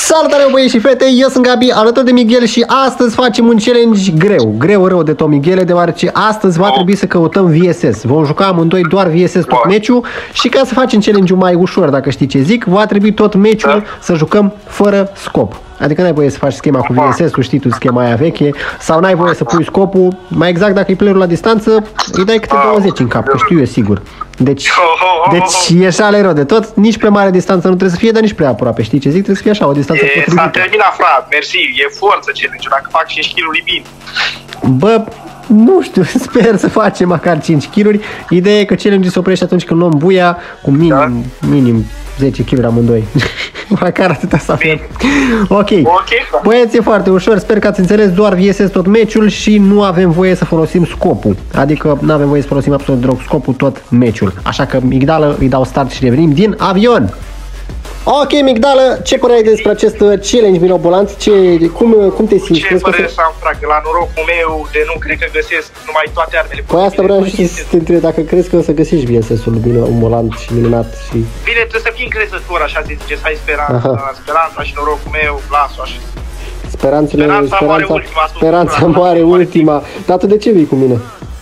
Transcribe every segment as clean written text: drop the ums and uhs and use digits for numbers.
Salutare băieți și fete, eu sunt Gabi, alături de Miguel și astăzi facem un challenge greu rău de tot Miguel, deoarece astăzi va trebui să căutăm VSS. Vom juca amândoi doar VSS tot meciul și ca să facem challenge-ul mai ușor, dacă știi ce zic, va trebui tot meciul să jucăm fără scop. Adică n-ai voie să faci schema cu VSS-ul, știi tu schema aia veche, sau n-ai voie să pui scopul, mai exact dacă e playerul la distanță, îi dai câte 20 în cap, că știu eu sigur. Deci e șale rău de tot, nici pe mare distanță nu trebuie să fie, dar nici prea aproape, știi ce zic? Trebuie să fie așa, o distanță potrivită. S-a terminat, frate, mersi, e forță challenge, dacă fac 5 kg e bine. Bă, nu știu, sper să facem măcar 5 kg. Ideea e că challenge se oprește atunci când luăm buia cu minim 10 kg amândoi. Măcar atâta să avem. Ok. Băieți, e foarte ușor, sper că ați înțeles, doar VSS tot meciul și nu avem voie să folosim scopul. Adică nu avem voie să folosim absolut deloc scopul tot meciul. Așa că Migdală, îi dau start și revenim din avion. Ok, Migdală, ce părere ai despre acest challenge mirobolant? Cum te simți? Ce părere să am, frate, la norocul meu de nu cred că găsesc numai toate armele. Păi asta vreau și să te întreb, dacă crezi că o să găsești VSS-ul mirobolant și minunat și... Bine, trebuie să fii încrezător, așa se zice, să ai speranța și norocul meu, las-o așa. Speranța moare ultima. Dar tu de ce vii cu mine?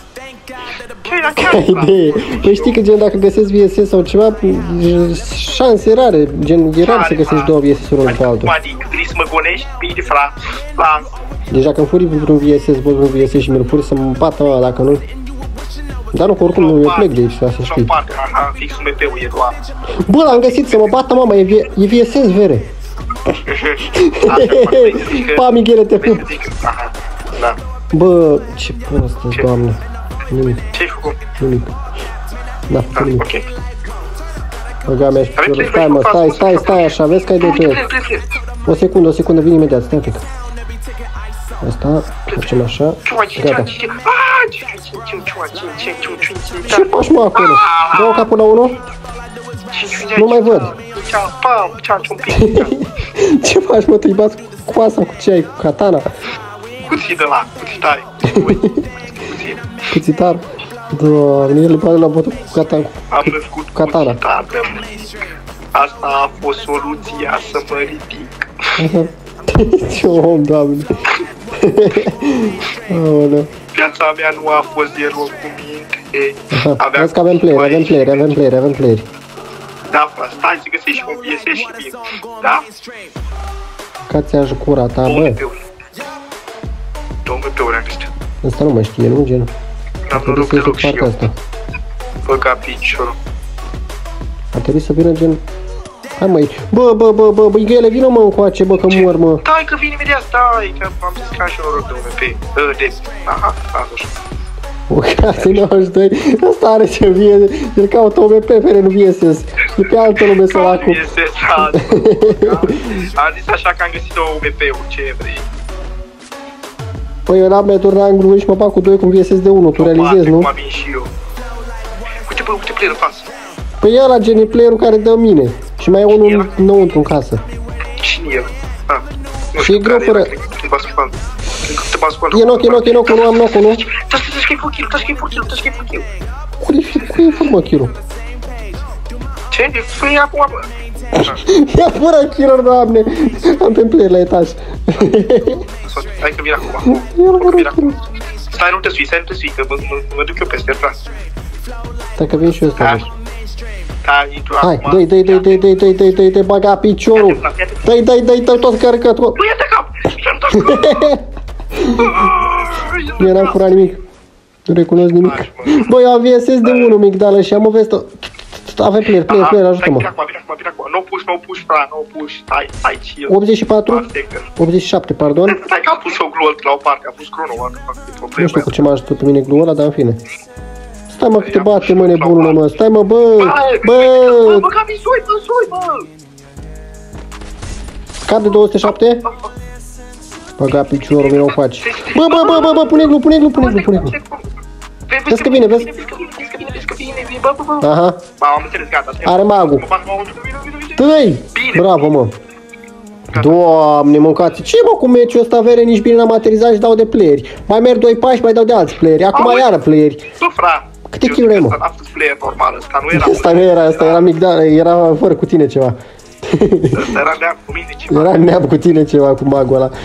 Păi știi că gen dacă găsesc VSS sau ceva, șanse rare, gen e rar să găsești două VSS-uri unul pe altul. Adică vrei să mă gonești? Bine, frate, las. Deci dacă îmi furi vreun VSS, bă, un VSS și mi-l furi să-mi bată ăla, dacă nu... Dar nu, că oricum eu plec de aici, să știi. Aha, fix MP-ul e doar. Bă, l-am găsit să mă bată mama, e VSS, vere. Pa, Mighele, te pup. Bă, ce prost, doamne. Nimic. Ce-ai făcut? Nimic. Da, făcut nimic. Ok. Băga mea și piciorul. Stai mă, stai așa, vezi că ai de pe. O secundă, vin imediat, stai un pic. Asta, facem așa. Gata. Ce faci mă acolo? Dă-o capul la 1? Nu mai văd. Ce faci mă, tu-i bați cu asta, cu ce ai, cu katana? Cuții de la, cuțitari. Cuțitar? Doamne, el îi bate la botă cu katana. Asta a fost soluția să mă ridic. Ce om, doamne. Viața mea nu a fost deloc cu minte. Vezi că avem playeri. Da, frate, stai să găsești un VSS și bine. Da? Ca ți-aș cura ta, bă. 2 MP-uri am găsit. Asta nu mai știe, nu, gen? N-am noroc deloc și eu. Băga piciorul. Ar trebui să vină gen... Hai măi, bă, Miguele, vină mă încoace, bă, că mor, mă. Stai că vin imediat, stai, că am zis că am și noroc de un MP. Aha, lasă așa. O carte 92, ăsta are ce vie, el caută OMP pe nu VSS. E pe altă lume săracu. Am zis așa că am găsit o OMP-ul, ce vrei. Păi eu n-am meturi rangul și mă bag cu 2 cu VSS de 1, tu realizezi, nu? Cum am și eu. Uite bă, uite player-ul pasă. Păi ăla gen e playerul care dă mine. Și mai e unul înăuntru în casă. Cine e? Și e greu fără... E knock, nu am knock-ul, nu? Taci că e full kill. Cui e full mă kill-ul? Ce? Fă-i acum, bă. Ia fără kill-uri, doamne! Am pe player la etaj. Hai că vin acum. Stai, nu te sui, că mă duc eu peste, frate. Stai că vin și eu ăsta. Hai, dă-i, baga piciorul. Dă-i, tot cărcat. Nu ia de cap! Nu eram furat nimic. Nu recunosc nimic. Băi, eu am VSS de 1, Migdală, și am o vestă. Avem player, ajută-mă. Vin acum. Nu push, frate, nu push. Stai, chill. 84? 87, pardon. Stai că am pus eu glue la o parte, am pus chrono, nu știu cu ce m-a ajutat pe mine glue ăla, dar în fine. Stai mă că te bate, mă, nebunule, mă. Stai mă, bă. Bă, Gabi, sui, bă. Cap de 207? Băga piciorul, mi-l faci. Bă, pune glu. Vezi că vine, vezi? Aha. Am înțeles, gata. Are magul. Tăi! Bravo, mă. Doamne, mâncați. Ce mă cu meciul ăsta, vere, nici bine n-am aterizat și dau de playeri. Mai merg 2 pași, mai dau de alți playeri. Acum iară playeri. Nu, frate. Câte kill ai, mă? Asta a fost player normal, ăsta nu era. Asta nu era, asta era Migdală, era fără cu tine ceva. Ăsta era neam cu mine ceva. Era neam cu tine ceva cu magul ăla.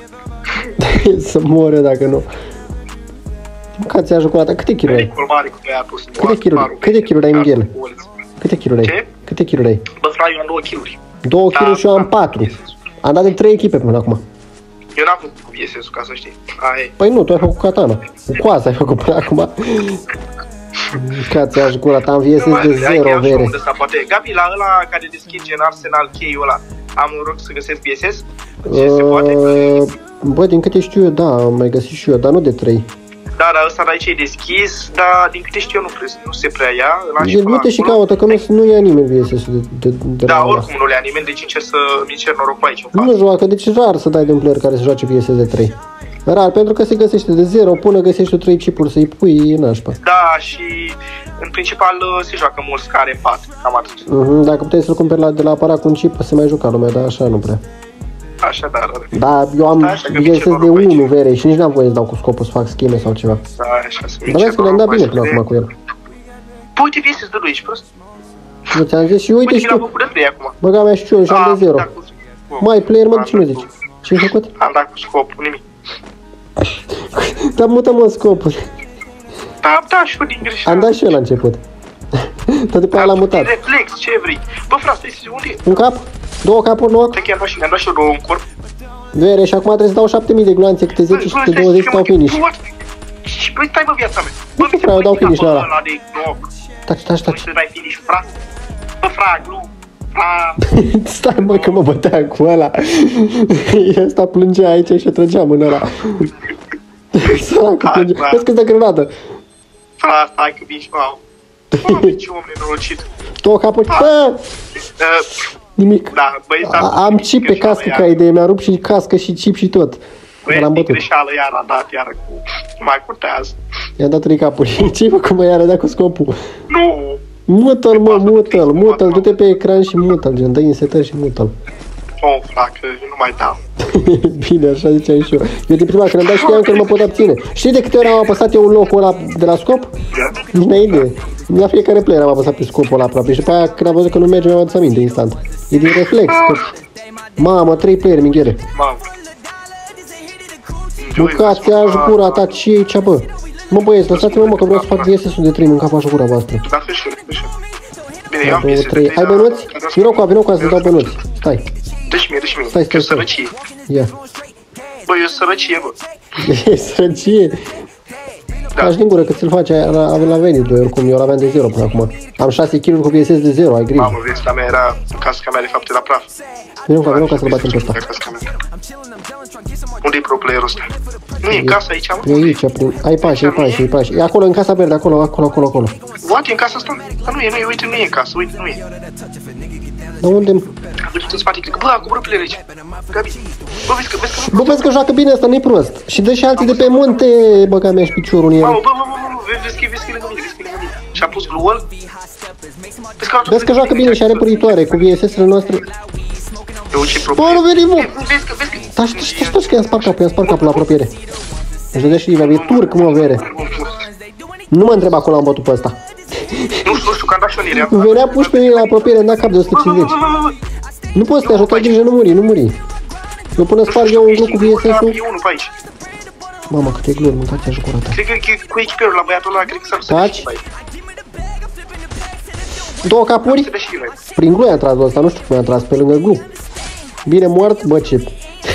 Să moare dacă nu. Mâncați ți-a jucat. Câte kiluri ai? Câte kiluri ai, Miguel? Câte kiluri ai? Câte kiluri ai? Bă, frate, eu am 2 kiluri. 2 kiluri și eu am 4. Am dat de 3 echipe până acum. Eu n-am făcut cu VSS-ul, ca să știi. Aia e. Păi nu, tu ai făcut katana. Cu coasa ai făcut până acum. Mâncați-a jucat. Am VSS de 0, vere. Gabi, la ăla care deschide în Arsenal cheii ăla, am noroc să găsesc VSS? Ce se poate? Bă, din câte știu eu, da, am mai găsit și eu, dar nu de 3. Da, dar ăsta de aici e deschis, dar din câte știu eu nu se prea ia. Du-te și caută, că nu ia nimeni VSS-ul de da, la oricum nu le ia nimeni, deci încerc să-mi cer noroc pe aici. Nu joacă, deci e rar să dai de un player care să joace VSS de 3. Rar, pentru că se găsește de 0, până găsești tu 3 chipuri să-i pui, e nașpa. Da, și în principal se joacă mulți care 4, cam atât. Dacă puteai să-l cumperi de la aparat cu un chip, se mai juca lumea, dar așa nu prea. Așa, da. Da, eu am VSS de 1, vere, și nici n-am voie să dau cu scopul să fac scheme sau ceva. Da, așa să dar vezi că le-am dat bine până acum cu el. Păi uite VSS de lui, ești prost? Nu ți-am zis și uite și tu. Băga mea și eu și am de 0. Mai player, mă, de ce nu zici? Ce-ai făcut? Am dat cu scopul, nimic. Dar mută-mă scopul. Da, și eu din greșeală. Am dat și eu la început. Tot după aia l-am mutat. Reflex, ce vrei? Bă, frate, unde e? Un cap? 2 capuri, nu? Te-am dat și eu 2 în corp. Vere, și acum trebuie să dau 7000 de gloanțe, câte 10 și câte 20 stau finish. Și băi, stai mă viața mea. Nu știu, frate, eu dau finish la ăla. Taci. Nu știu să dai finish, frate. Bă, frag, nu. Stai mă că mă bătea cu ăla. Ăsta plângea aici și trăgea mâna ăla. Săracu plângea. Vezi că-ți dă grenadă. Frate, stai că vin și wow. Mamă, ce om nenorocit. 2 capuri. Bă! Nimic. Da, băi, am chip pe cască ca idee, mi-a rupt și cască și chip și tot. Băi, din greșeală iar a dat, iar cu... mai curtează. I-am dat 3 capuri. Ce-i făcut, mă, iar a dat cu scopul? Nu! Mută-l, mă, mută-l, du-te pe ecran și mută-l, gen, dă-i în setări și mută-l. Oh, frate, nu mai dau. Bine, așa ziceam și eu. Eu din prima când am dat știam că nu mă pot abține. Știi de câte ori am apăsat eu un locul ăla de la scop? Nici n-ai idee. La fiecare player am apăsat pe scopul ăla aproape și după aia când am văzut că nu merge mi-am adus aminte instant. E din reflex. Că... Mamă, 3 player, Mighele. Mamă. Mâncați-a gura ta, ce e aici, bă? Mă băieți, lăsați-mă, mă, că vreau să fac VSS-ul de 3, mâncați gura voastră. Da, fă și bine, eu am VSS de 3. Ai bănuți? Vino cu să-ți dau bănuți. Stai. Dă-și mie. Stai. Eu sărăcie. Ia. Bă, eu sărăcie, bă. E sărăcie? Da. Aș din gură că ți-l face, la venit 2 oricum, eu l-aveam de 0 până acum. Am 6 kg cu VSS de 0, ai grijă. Mamă, vesla mea era, casca mea de fapt era praf. Vino ca să-l batem pe ăsta. Unde-i pro player-ul ăsta? Nu e în casa aici, mă? E aici, ai pași. E acolo, în casa verde, acolo. What, e în casa asta? Dar nu e, uite, nu e în casă, uite, nu e. Dar unde? Uite în spate, cred că, bă, a coborât player aici. Gabi, bă, vezi că joacă bine ăsta, nu-i prost. Și dă și alții de pe munte, băga mea și piciorul în el. Mamă, bă, vezi că e lângă mine. Și-a pus glue-ul. Vezi că joacă bine și are puritoare cu VSS-urile noastre. Bă, nu veni, mă! Vezi că... Taci că i-am spart capul la apropiere. Își dădea și Liva, e turc, mă, vere. Nu mă întreb acolo, am bătut pe ăsta. Nu știu, că am dat și o lirie. Venea puși pe mine la apropiere, îmi da cap de 150. Nu poți să te ajut, ai grijă, nu muri. Eu până sparg eu un glu cu VSS-ul. E unul pe aici. Mamă, câte gluri, mâncați așa curată. Cred că e cu echipierul la băiatul ăla, cred că s-a dus Taci. 2 capuri? Prin glu i-am tras ăsta, nu știu cum i-am tras, pe lângă glu. Bine mort, bă, ce...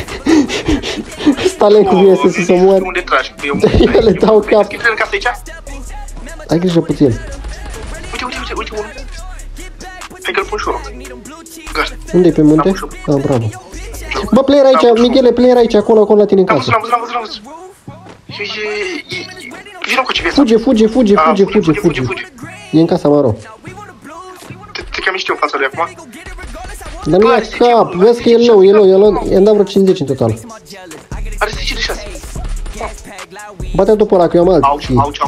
Stalen cu VSS să mor. Unde tragi? Eu le dau cap. Intră în casă aici? Ai grijă puțin. Uite unul. Hai că-l pun și unul. Gata. Unde-i pe munte? Ah, bravo. Bă, player aici, Mighele, player aici, acolo la tine în casă. L-am văzut. Vino cu ce viața. Fuge. E în casa maro. Te cam știu în fața lui acum. Dar nu ia cap, vezi că e low, i-am dat vreo 50 în total. Are 10 de 6. Bate-o după ăla, că eu am alții. Auci.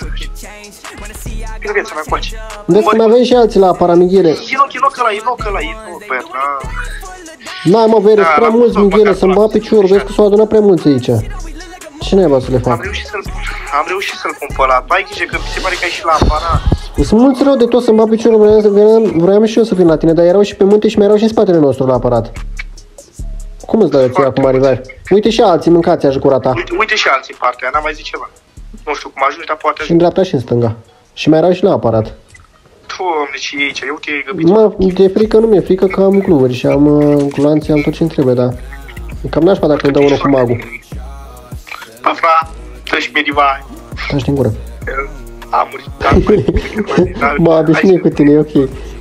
Vino viața mea, coace. Vezi că mai avem și alții la Paramighele. E loc ăla, băiat, N-ai mă, vere, prea mulți Mighele, să-mi bat piciorul, vezi că s-au adunat prea mulți aici. Ce naiba să le fac? Am reușit să-l pun pe ăla, ai grijă că mi se pare că ai și la aparat. Sunt mulți rău de tot să-mi bag piciorul, vreau și eu să vin la tine, dar erau și pe munte și mai erau și în spatele nostru la aparat. Cum îți dau eu ție acum, Rivar? Uite și alții, mâncați așa gura ta. Uite și alții în partea, n-am mai zis ceva. Nu știu cum ajungi, dar poate Și în dreapta și în stânga. Și mai erau și la aparat. Doamne, și aici, eu te-ai găbit. Mă, de frică nu mi-e frică că am gluvuri și am gloanțe, am tot ce-mi trebuie, dar... E cam nașpa dacă îmi dau unul cu magul. Bă, fra, dă-și medivai. Taci din gură. Am murit, dar Mă obișnuit cu tine, e ok.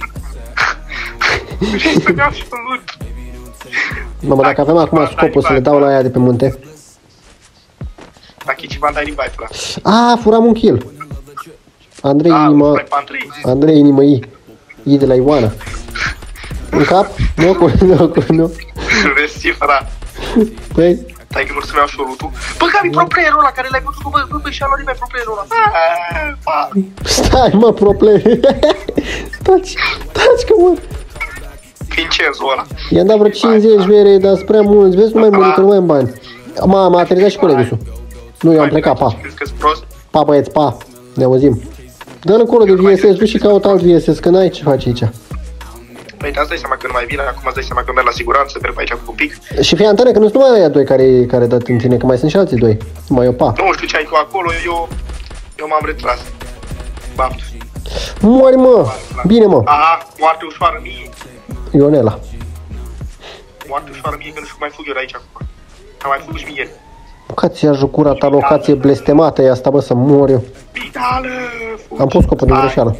Și să iau și salut. Mamă, dacă avem acum scopul să le dau la aia de pe munte. Dacă e ceva, dai revive, fra. Furam un kill. Andrei inimă... Andrei inimă I. I de la Ioana. În cap? Nu. Mersi, fra. Păi... Stai că nu să-mi iau și lutul. Bă, care-i pro player-ul ăla care l-ai văzut? Bă, și-a luat nimeni pro player-ul ăla. Stai, mă, pro player. Taci că mor. Vincenzo ăla. I-am dat vreo 50 vere, dar sunt prea mulți. Vezi, nu mai muri, că nu mai am bani. M-a aterizat și colegusul. Nu, eu am plecat, pa. Pa, băieți, pa. Ne auzim. Dă-l încolo de VSS, du și caut alt VSS, că n-ai ce faci aici. Păi, îți dai seama că nu mai vine, acum îți dai seama că merg la siguranță, merg pe aici cu un pic. Și fii Antone, că nu sunt numai aia doi care dă în tine, că mai sunt și alții doi. Mai eu, pa. Nu știu ce ai tu acolo, eu m-am retras. Baftă. Mori, mă. Bine, mă. Aha, moarte ușoară mie. Ionela. Moarte ușoară mie, că nu știu cum mai fug eu de aici acum. Am mai fug și mie. Locația jucura ta, locație blestemată e asta, bă, să mor eu. Spitală! Am pus scopul din greșeală.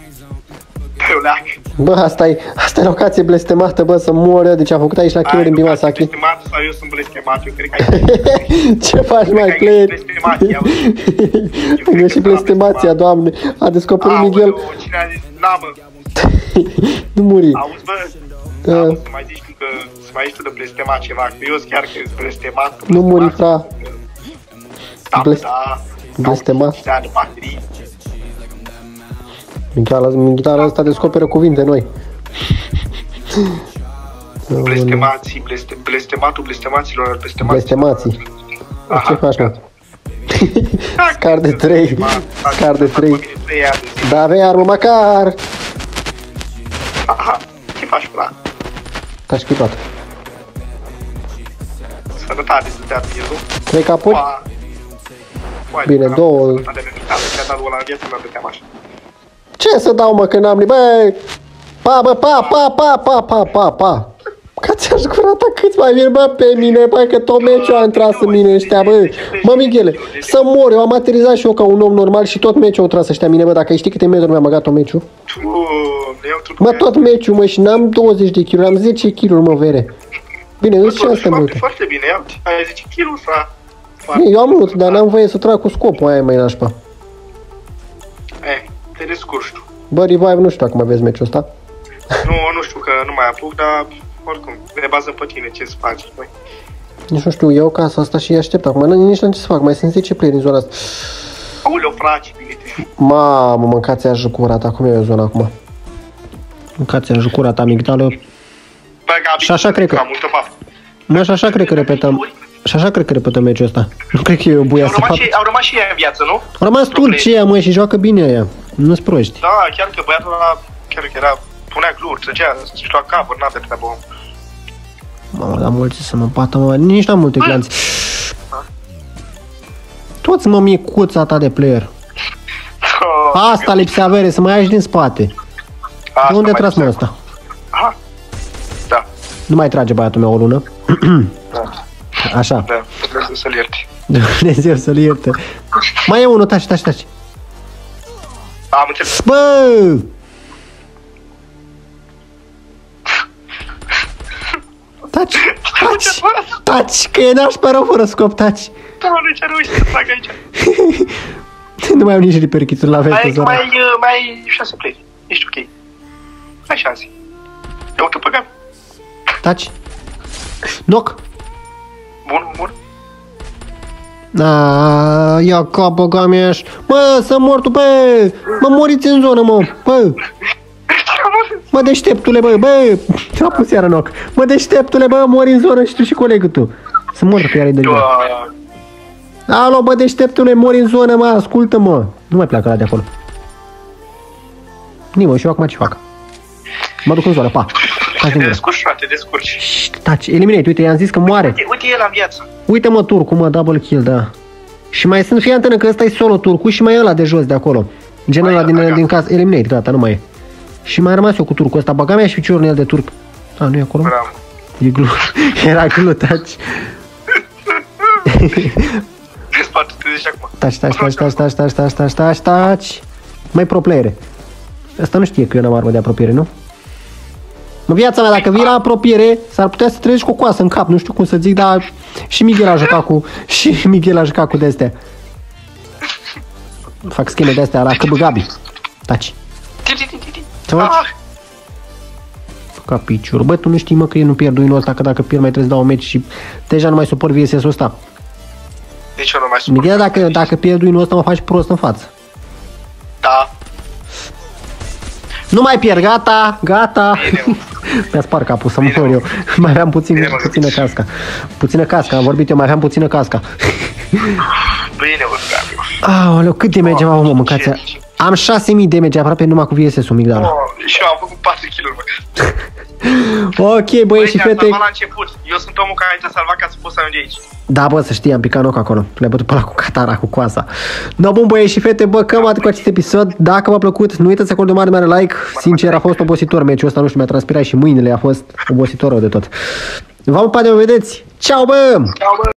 Bă, asta e locație blestemată, bă, să mor eu. Deci am făcut aici la kill din Bimasaki. Blestemat sau eu sunt blestemat? Eu cred că ai... Ce faci, mai player? Nu și blestemația, doamne. A descoperit Miguel. Cine a zis? Na, bă. Nu muri. Auzi, bă? Să mai zici tu că... Să mai zici tu de blestemat ceva, că eu sunt chiar că sunt blestemat. Nu muri, fra. Da. Blestemat. De baterii. Miguel ăsta descoperă cuvinte noi. Blestemații, blestemaților, blestemații. Ce faci, mă? Scar de 3. Scar de 3. Da, avei armă măcar. Aha, ce faci, frate? Te-aș chipat. Sănătate să dea miezul. 3 capuri? Bine, 2. Ce să dau, mă, că n-am bă! Pa, bă, pa! Că ți-aș gura ta câți mai vin, bă, pe mine, bă, că tot meciul a intrat în mine ăștia, bă. Mă, Michele, să mor, eu am aterizat și eu ca un om normal și tot meciul au tras ăștia mine, bă, dacă știi câte metri mi-am băgat tot meciul. Mă, tot meciul, mă, și n-am 20 de kg, am 10 kg, mă, vere. Bine, îți ce asta multe. Foarte bine, ai 10 kg, fra. Eu am mult, dar n-am voie să trag cu scopul, aia mai nașpa. Te descurci tu. Bă, Revive, nu știu dacă mai vezi meciul ăsta. Nu știu că nu mai apuc, dar oricum, ne bazăm pe tine ce să faci, băi. Nici nu știu, iau casa asta și aștept acum, nici n-am ce să fac, mai sunt 10 play din zona asta. Aoleu, frate, bine te știu. Mamă, mâncați-a jucura ta, cum e zona acum? Mâncați-a jucura ta, migdală. Și așa cred că... Mă, și așa cred că repetăm. Și așa cred că repetăm meciul ăsta. Nu cred că e o buia să fac. Au rămas și ea în viață, nu? Au rămas Turcia, mă, și joacă bine aia. Nu-s proști. Da, chiar că băiatul ăla, chiar că era, punea gluri, trăgea, și lua cover, n-avea treabă om. Mamă, dar mulți să mă bată, mă, nici n-am multe glanți. Toți, mă, micuța ta de player. Asta lipsea vere, să mai ai din spate. De unde tras, mă, ăsta? Aha. Da. Nu mai trage băiatul meu o lună. Da. Așa. Da, Dumnezeu să-l ierte. Dumnezeu să-l ierte. Mai e unul, taci. Am înțeles. Bă! Taci, că e nașpa rău fără scop, taci. Doamne, ce reuși să fac aici? Nu mai am nici reperchițuri la vestă, zăra. Mai ai 6 play. Ești ok. Ai șanse. Ia uite pe gam. Taci. Knock. Bun. Ia capă, gameș. Mă, să mor tu, bă. Mă, moriți în zonă, mă. Bă. Mă, deșteptule, bă. Ce-a pus iară knock. Mă, deșteptule, bă, mori în zonă și tu și colegul tu. Să mor pe iară de gând. Alo, bă, deșteptule, mori în zonă, mă, ascultă-mă. Nu mai pleacă la de acolo. Nimă, și eu acum ce fac? Mă duc în zonă, pa. Te descurci, frate, te descurci. Taci, eliminate, uite, i-am zis că moare. Uite el la viață. Uite mă, turcu, mă, double kill, da. Și mai sunt, fii antenă, că ăsta e solo turcu și mai e ăla de jos de acolo. Gen ăla din casă, eliminate, gata, nu mai e. Și mai rămas eu cu turcul ăsta, băga mea și piciorul în el de turc. A, nu e acolo? Bravo. E glu, era glu, taci. Desparte-te de acum. Taci. Mai pro playere. Ăsta nu știe că eu n-am armă de apropiere, nu? În viața mea, dacă vii la apropiere, s-ar putea să treci cu o coasă în cap, nu știu cum să zic, dar și Miguel a jucat cu de-astea. Fac scheme de-astea la Căbă Gabi. Taci. Ce faci? Ca picior. Bă, tu nu știi, mă, că eu nu pierd winul ăsta, că dacă pierd mai trebuie să dau un match și deja nu mai suport VSS-ul ăsta. Deci eu nu mai suport. Miguel, dacă pierd winul ăsta, mă faci prost în față. Da. Nu mai pierd, gata. Mi-a spart capul să mor eu. Mai aveam puțină casca. Puțină casca, am vorbit eu, mai aveam puțină casca. Bine, mă, aoleu, cât damage am avut, mă, mâncați. Am 6000 damage aproape numai cu VSS-ul, Migdala. Și eu am făcut 4 kill-uri, mă. Ok, băieți și fete. La început. Eu sunt omul care te-a salvat ca să poți să ajungi aici. Da, bă, să știi, am picat noc acolo. Le-a bătut pe ăla cu catara, cu coasa. No, bun, băieți și fete, bă, cam atât cu acest episod. Dacă v-a plăcut, nu uitați să acolo de mare like. Sincer, a fost obositor meciul ăsta, nu știu, mi-a transpirat și mâinile, a fost obositor rău de tot. V-am pupat de vă vedeți. Ceau, bă!